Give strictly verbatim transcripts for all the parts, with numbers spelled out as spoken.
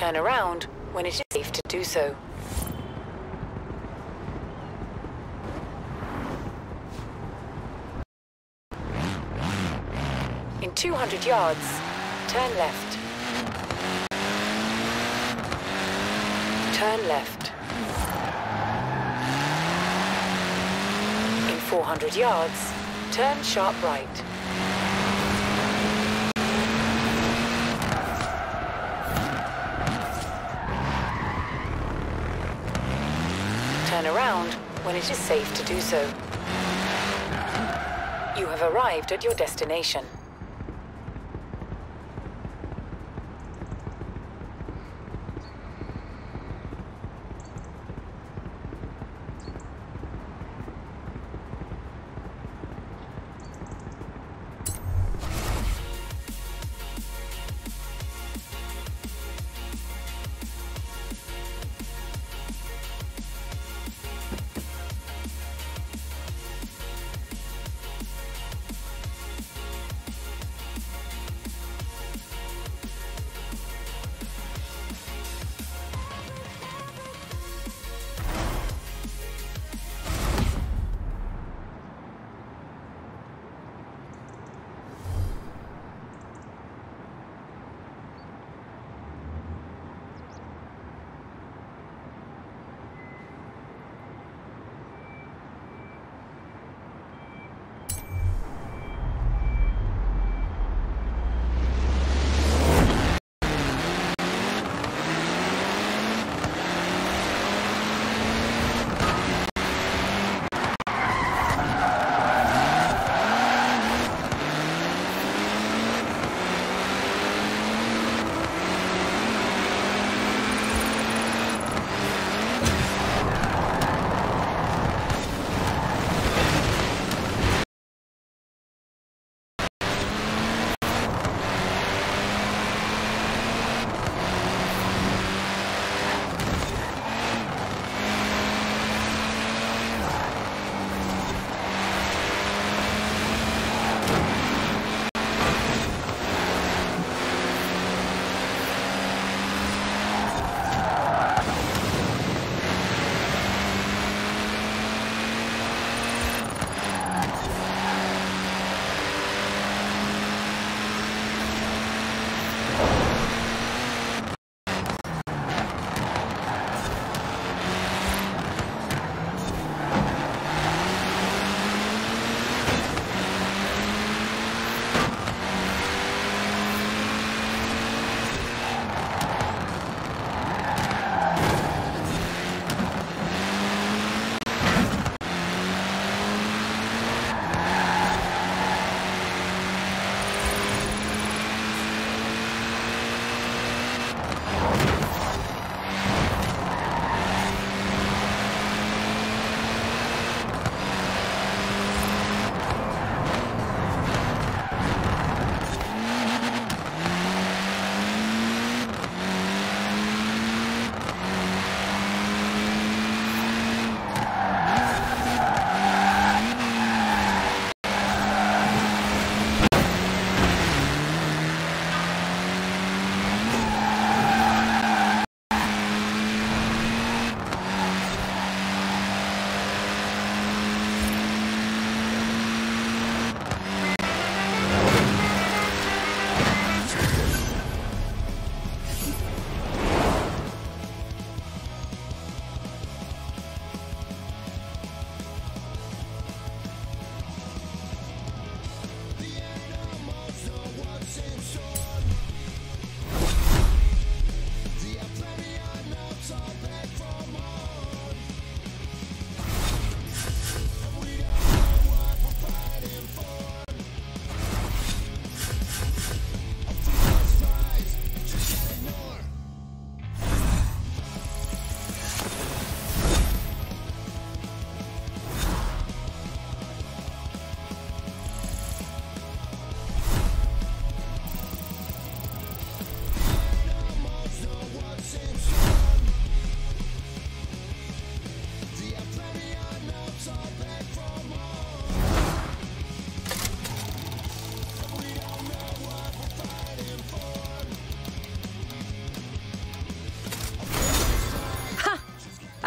Turn around when it is safe to do so. In two hundred yards, turn left. Turn left. In four hundred yards, turn sharp right. Turn around when it is safe to do so. You have arrived at your destination.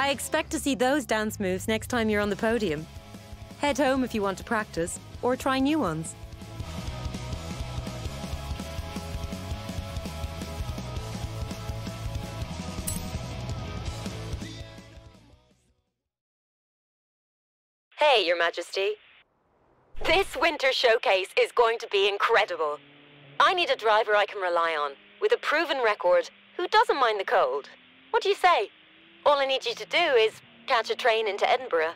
I expect to see those dance moves next time you're on the podium. Head home if you want to practice, or try new ones. Hey, Your Majesty. This winter showcase is going to be incredible. I need a driver I can rely on, with a proven record, who doesn't mind the cold. What do you say? All I need you to do is catch a train into Edinburgh.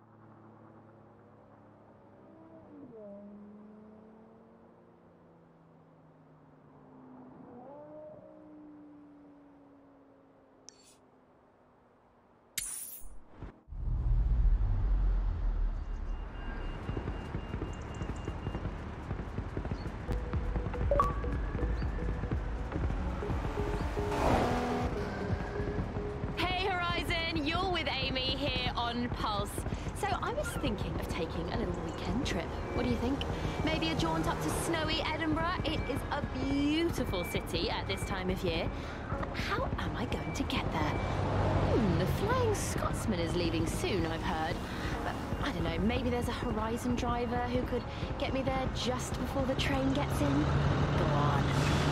Pulse. So I was thinking of taking a little weekend trip. What do you think? Maybe a jaunt up to snowy Edinburgh? It is a beautiful city at this time of year. How am I going to get there? Hmm, the Flying Scotsman is leaving soon, I've heard. But I don't know, maybe there's a Horizon driver who could get me there just before the train gets in? Go on.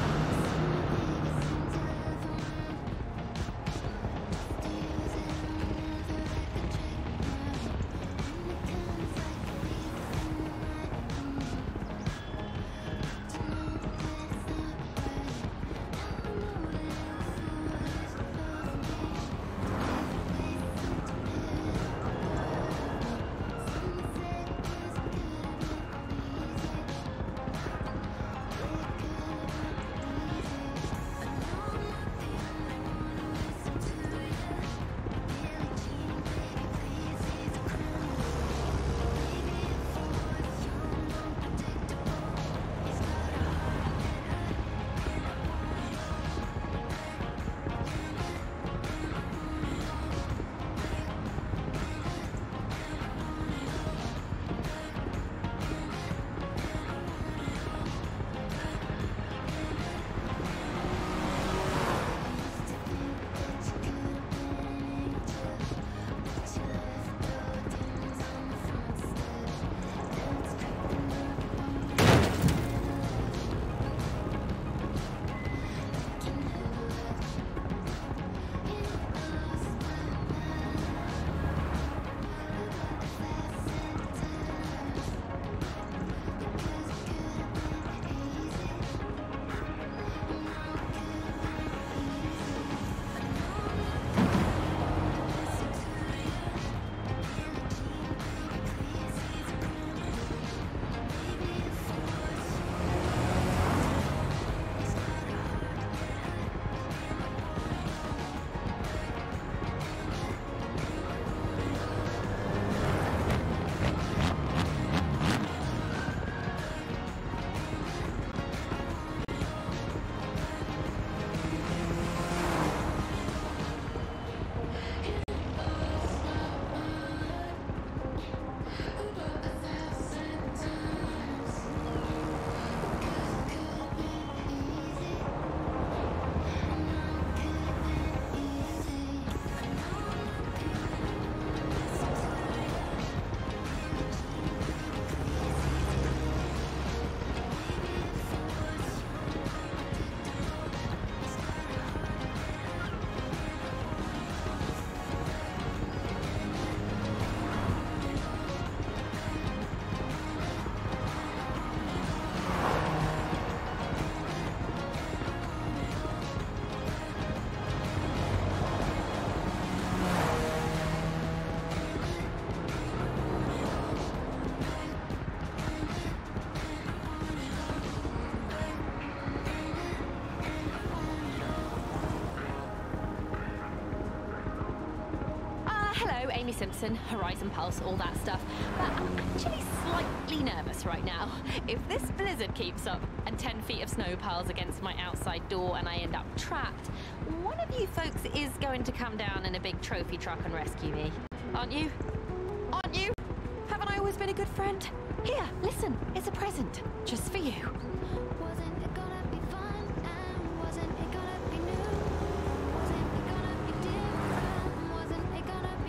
Amy Simpson, Horizon Pulse, all that stuff. But I'm actually slightly nervous right now. If this blizzard keeps up and ten feet of snow piles against my outside door and I end up trapped, one of you folks is going to come down in a big trophy truck and rescue me. Aren't you? Aren't you? Haven't I always been a good friend? Here, listen, it's a present. Just for you. Wasn't it gonna be fun? And wasn't it gonna be new? Wasn't it gonna be different? Wasn't it gonna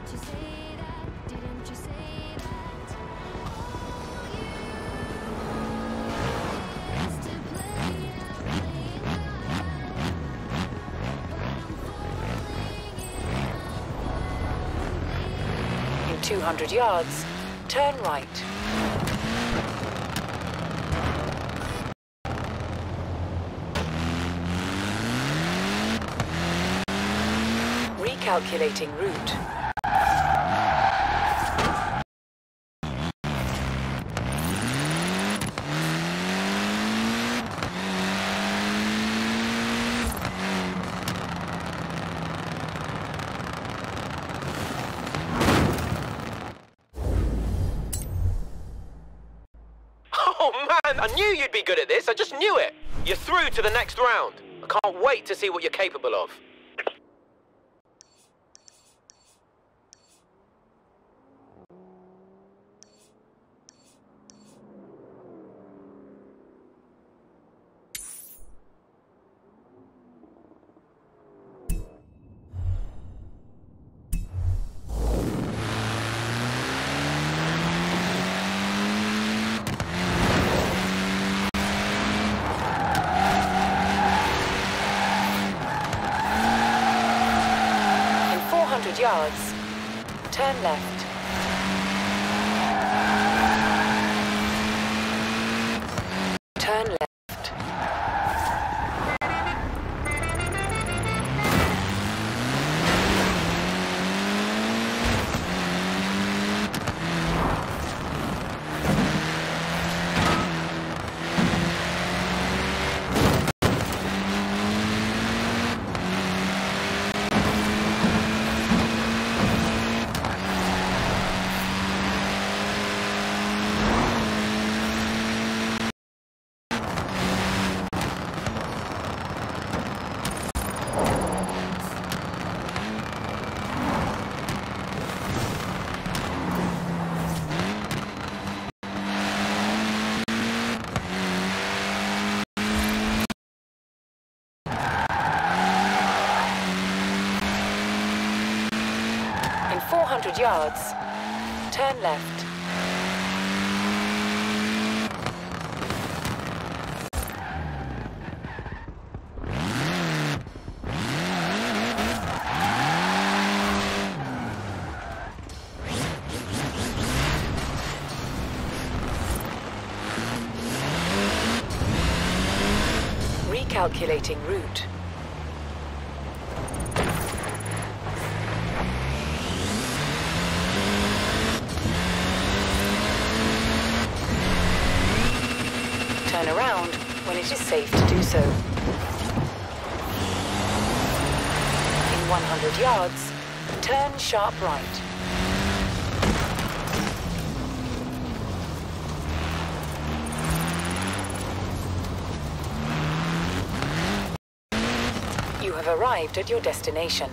Didn't you say that? Didn't you say that? All you want is to play out, playing right. But I'm falling in, I'm falling. In two hundred yards, turn right. Recalculating route. Oh man, I knew you'd be good at this. I just knew it. You're through to the next round. I can't wait to see what you're capable of. Yards. Turn left. Turn left. four hundred yards, turn left. Recalculating route. Turn around when it is safe to do so. In one hundred yards, turn sharp right. You have arrived at your destination.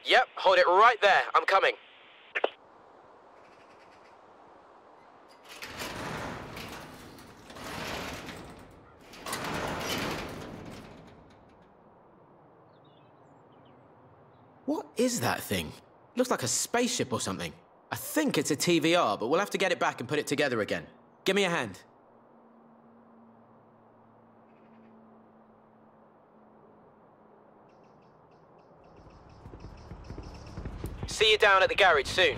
Yep, hold it right there. I'm coming. What is that thing? Looks like a spaceship or something. I think it's a T V R, but we'll have to get it back and put it together again. Give me a hand. See you down at the garage soon.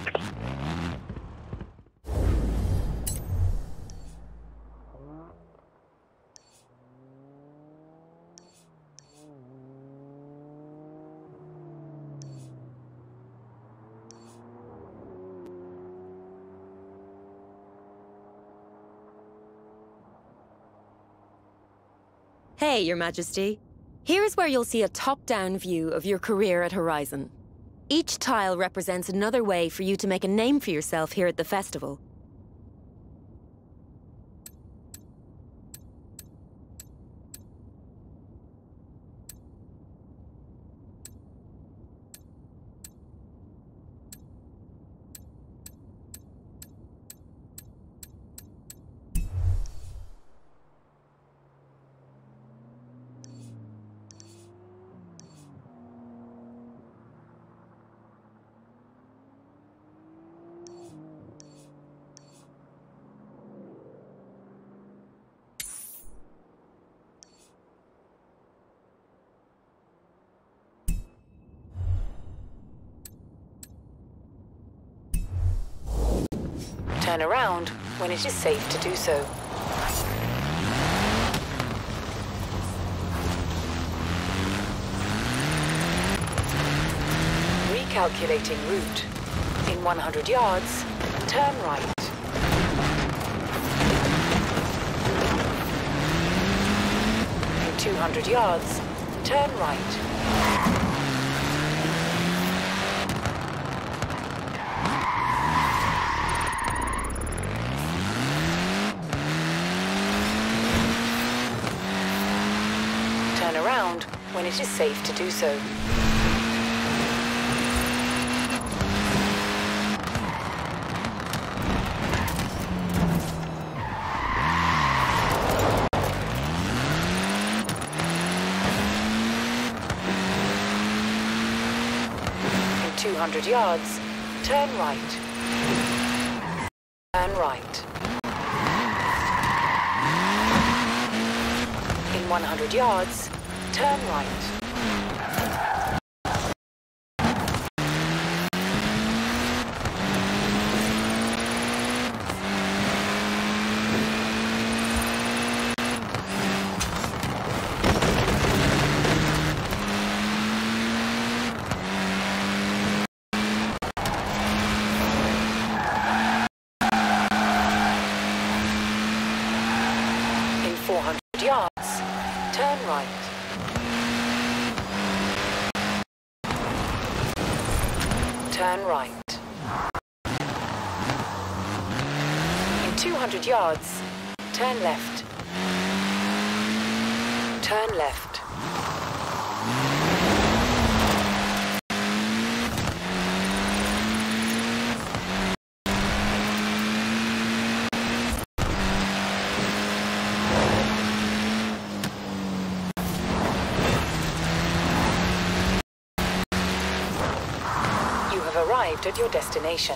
Hey, Your Majesty. Here's where you'll see a top-down view of your career at Horizon. Each tile represents another way for you to make a name for yourself here at the festival. Turn around when it is safe to do so. Recalculating route. In one hundred yards, turn right. In two hundred yards, turn right. Turn around when it is safe to do so. In two hundred yards, turn right. Turn right. In one hundred yards, turn right. In four hundred yards, turn right. Turn right. In two hundred yards, turn left. Turn left. You have arrived at your destination.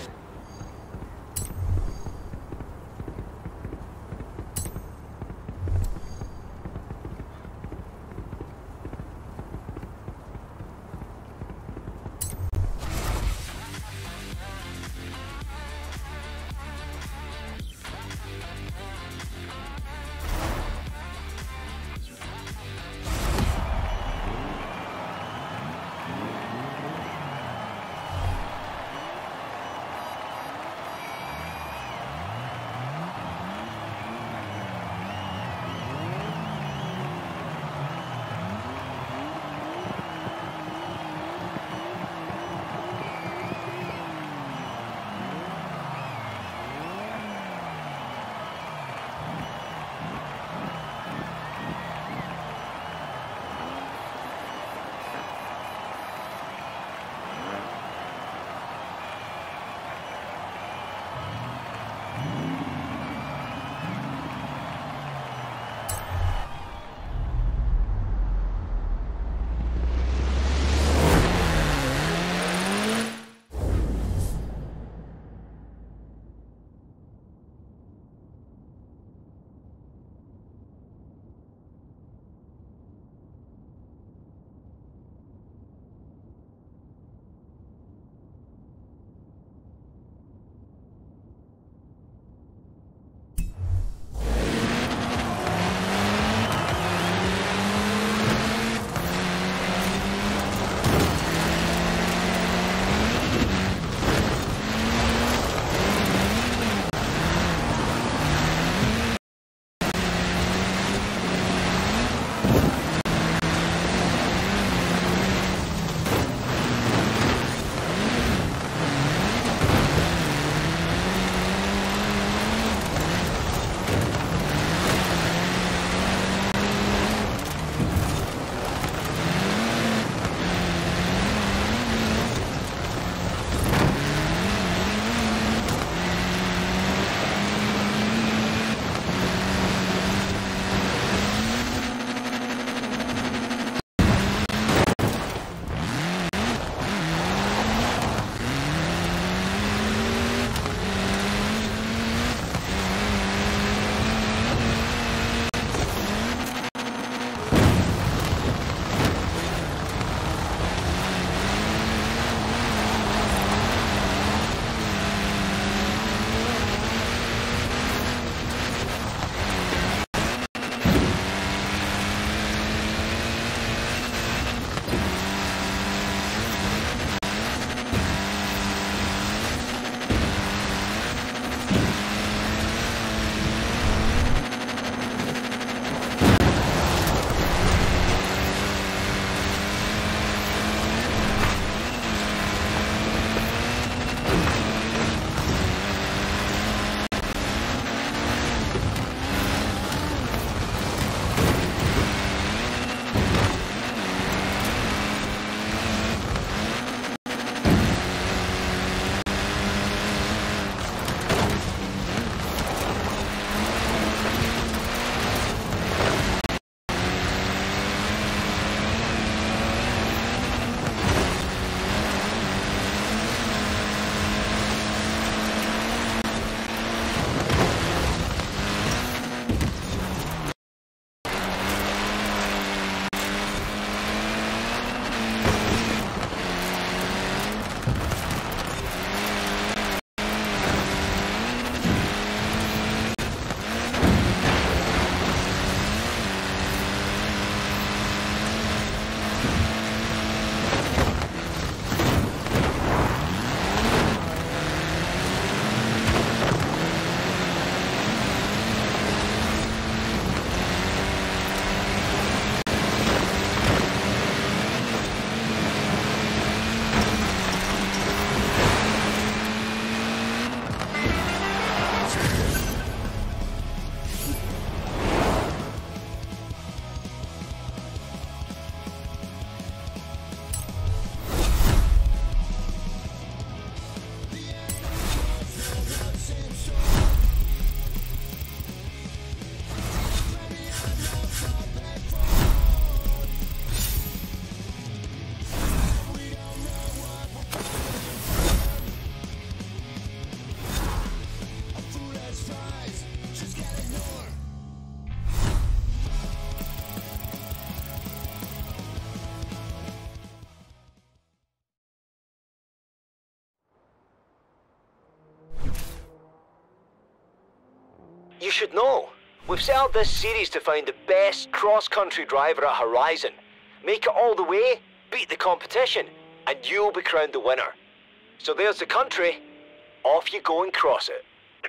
You should know. We've set up this series to find the best cross-country driver at Horizon. Make it all the way, beat the competition, and you'll be crowned the winner. So there's the country. Off you go and cross it.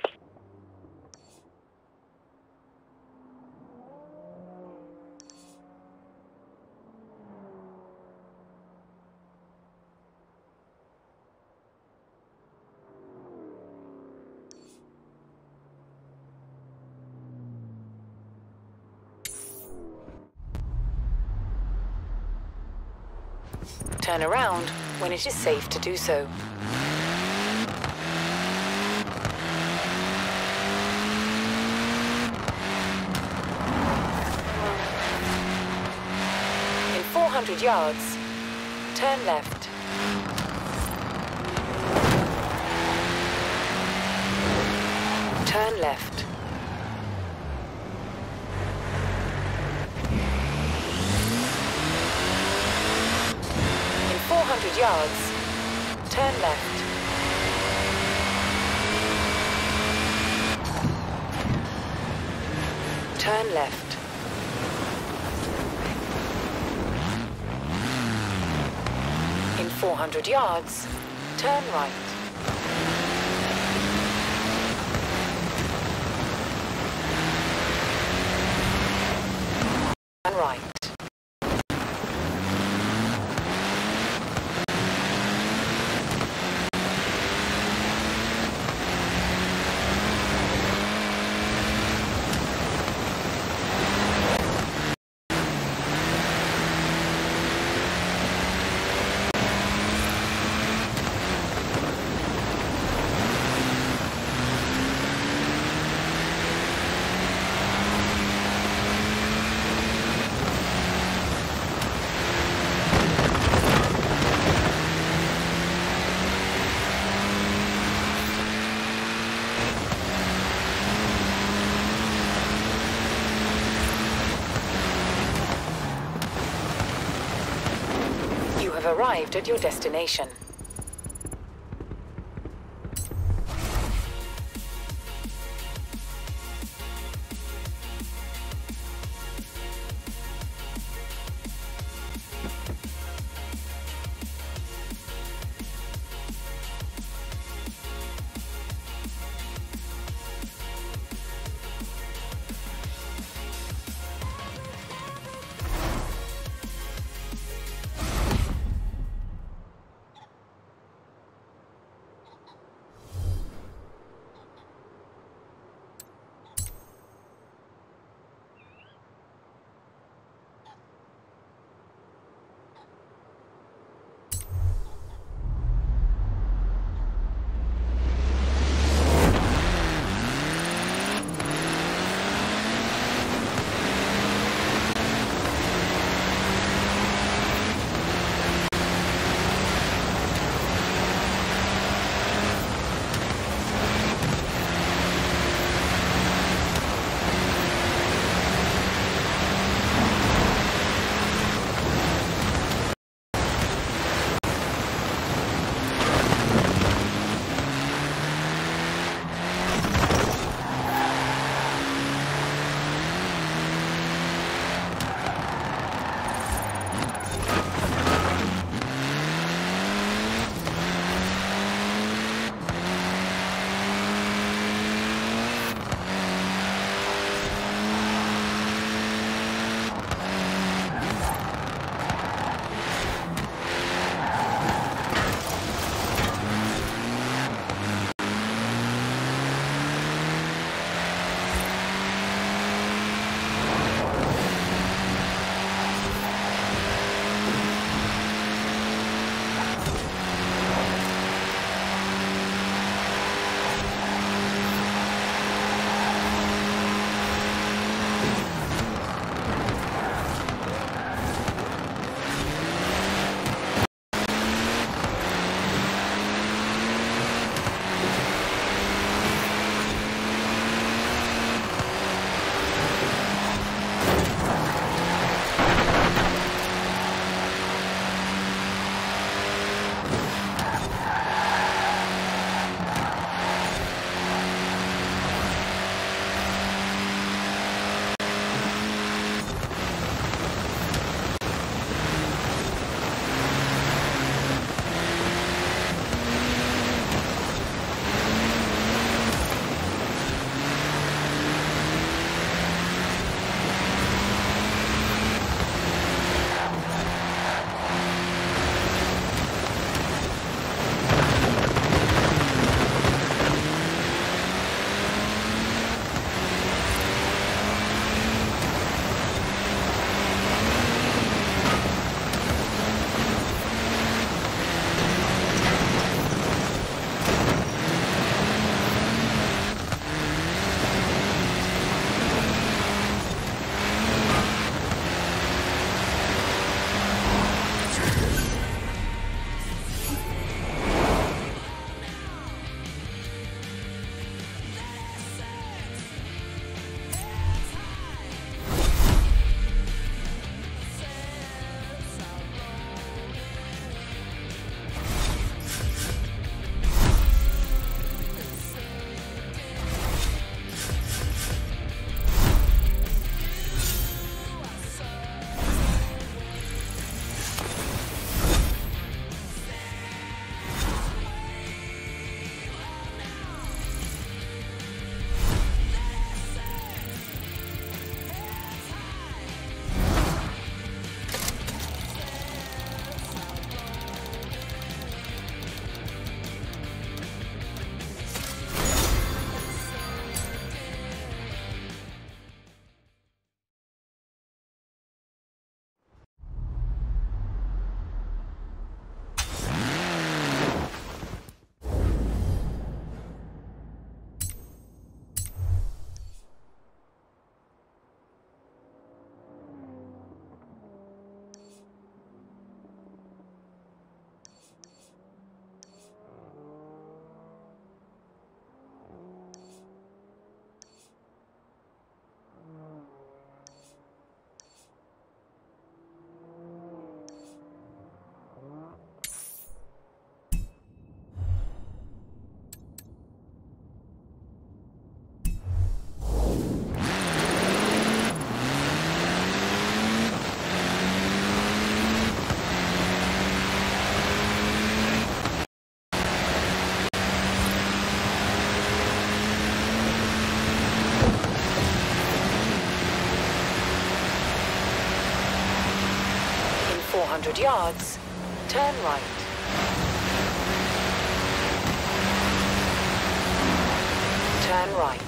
Turn around when it is safe to do so. In four hundred yards, turn left. Turn left. four hundred yards, turn left. Turn left. In four hundred yards, turn right. Turn right. Arrived at your destination. four hundred yards, turn right. Turn right.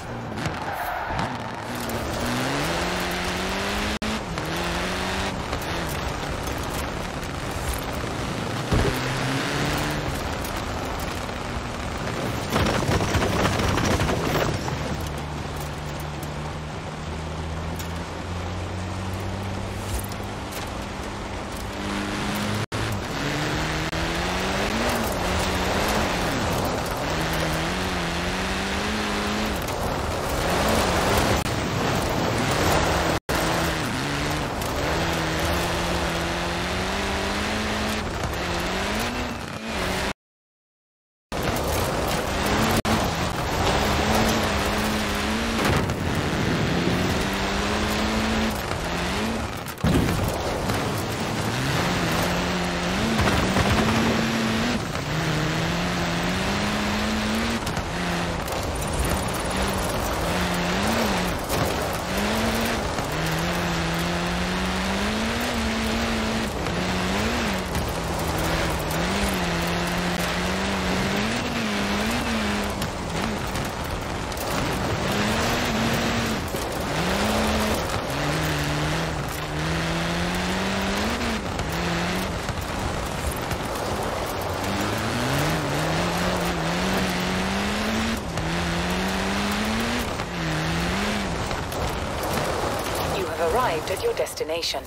Arrived at your destination.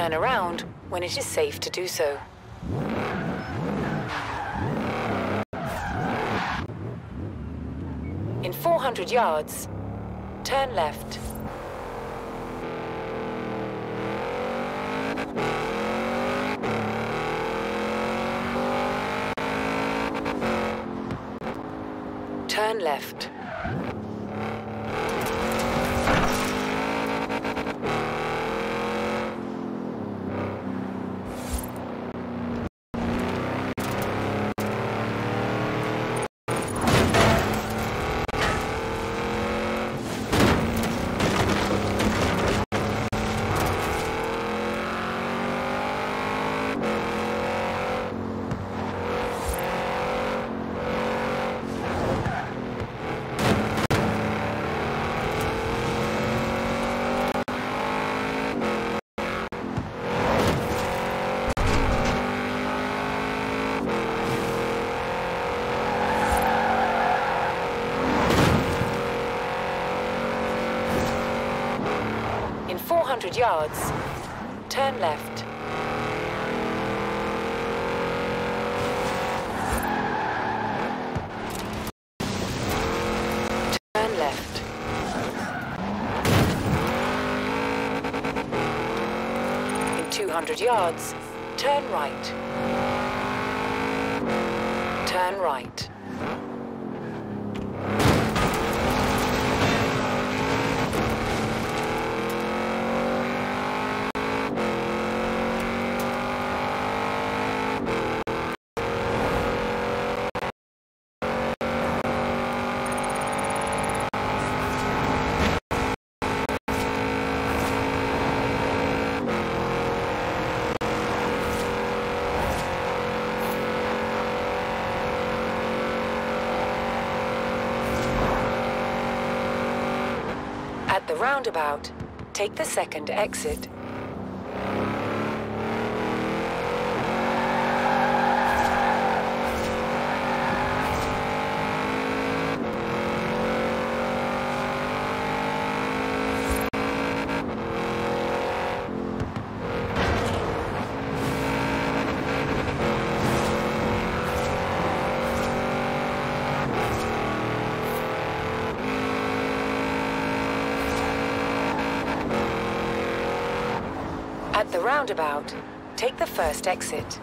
turn around when it is safe to do so. In four hundred yards, turn left. Turn left. four hundred yards, turn left. Turn left. In two hundred yards, turn right. Turn right. At the roundabout, take the second exit. At the roundabout, take the first exit.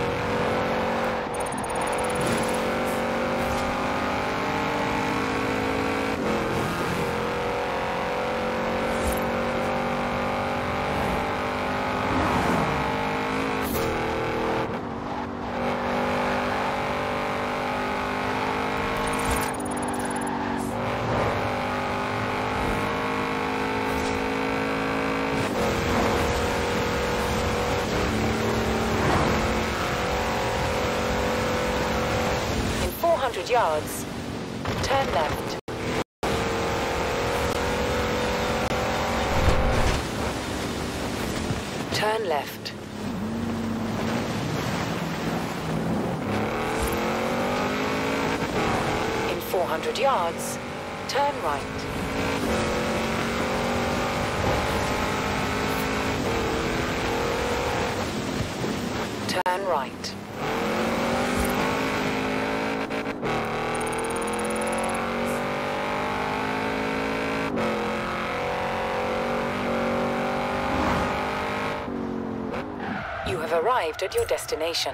four hundred yards, turn left. Turn left. In four hundred yards, turn right. Turn right. You have arrived at your destination.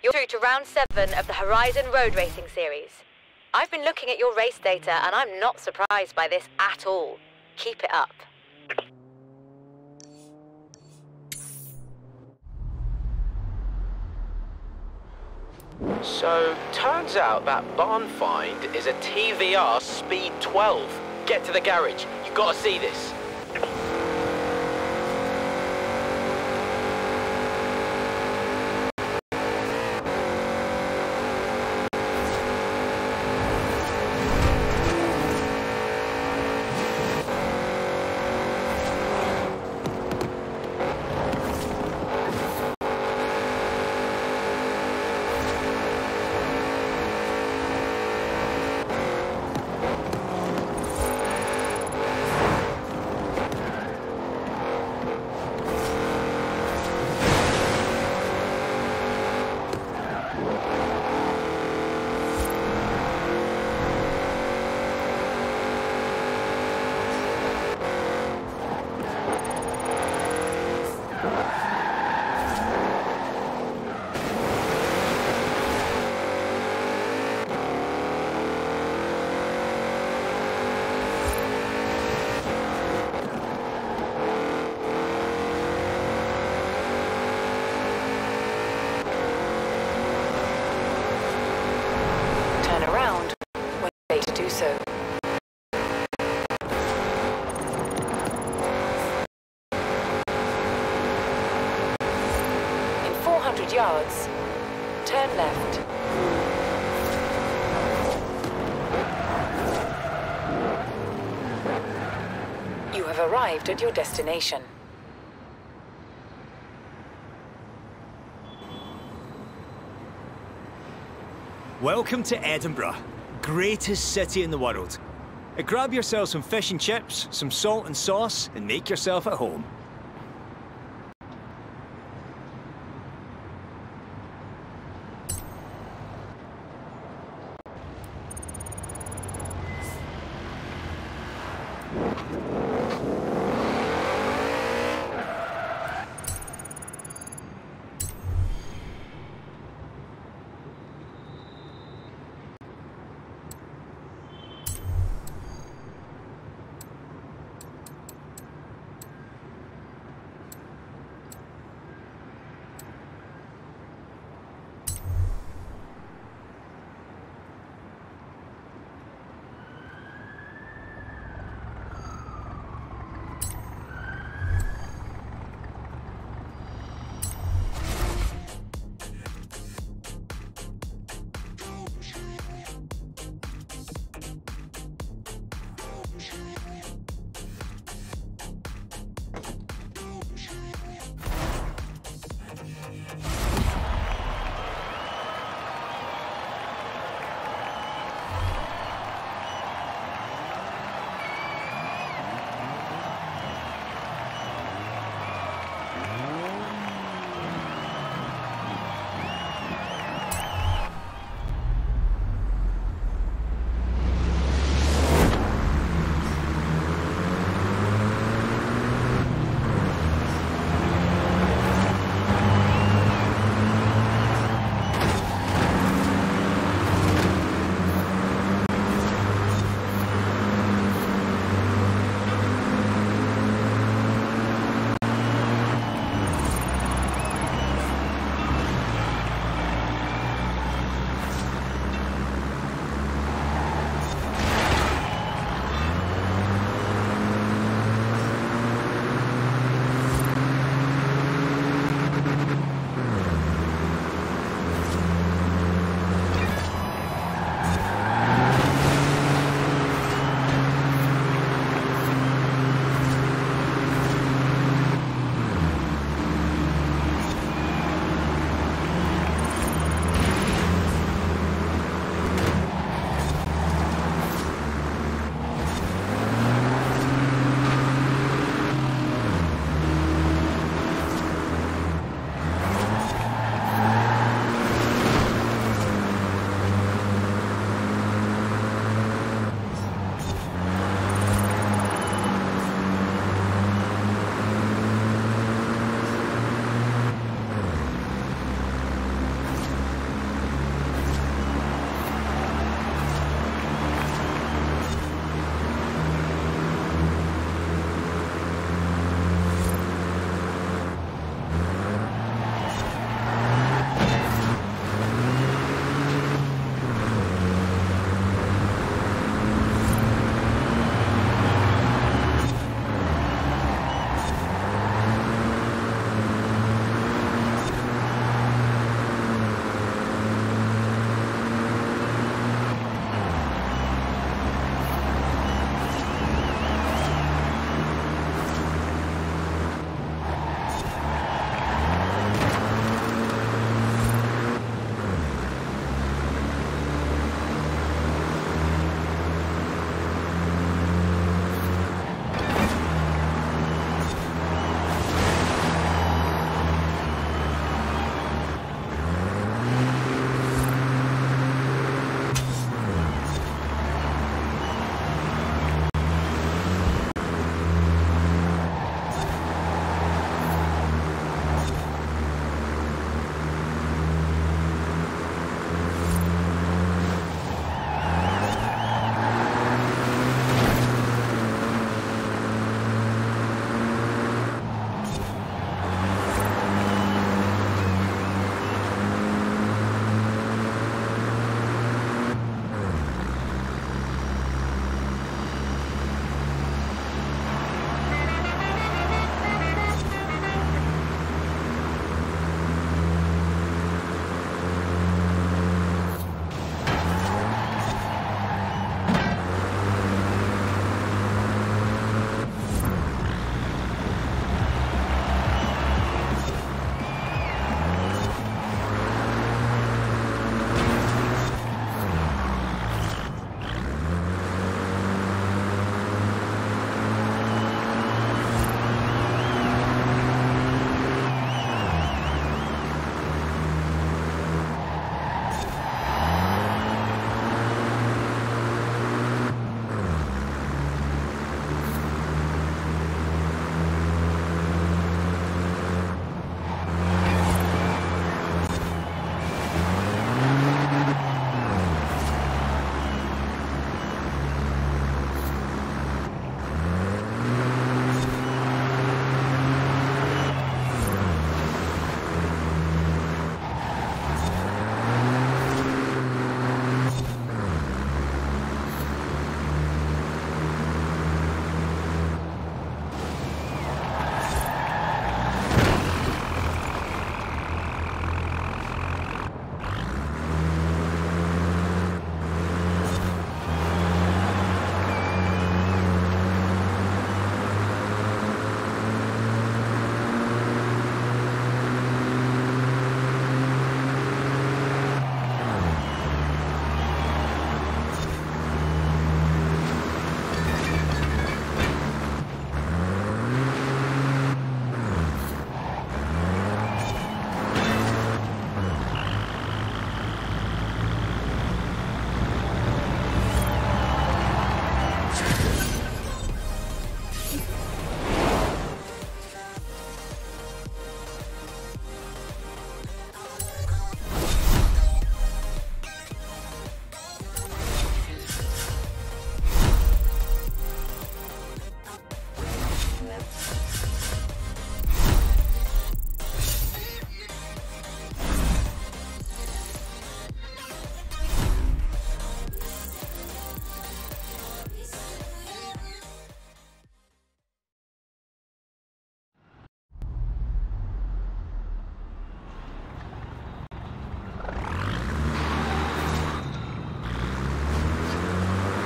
You're through to round seven of the Horizon Road Racing Series. I've been looking at your race data and I'm not surprised by this at all. Keep it up. So, turns out that barn find is a T V R Speed twelve. Get to the garage. You gotta see this. So. In four hundred yards, turn left. You have arrived at your destination. Welcome to Edinburgh. Greatest city in the world. Uh, grab yourself some fish and chips, some salt and sauce, and make yourself at home.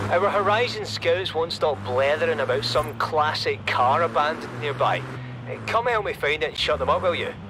Our Horizon scouts won't stop blethering about some classic car abandoned nearby. Come help me find it and shut them up, will you?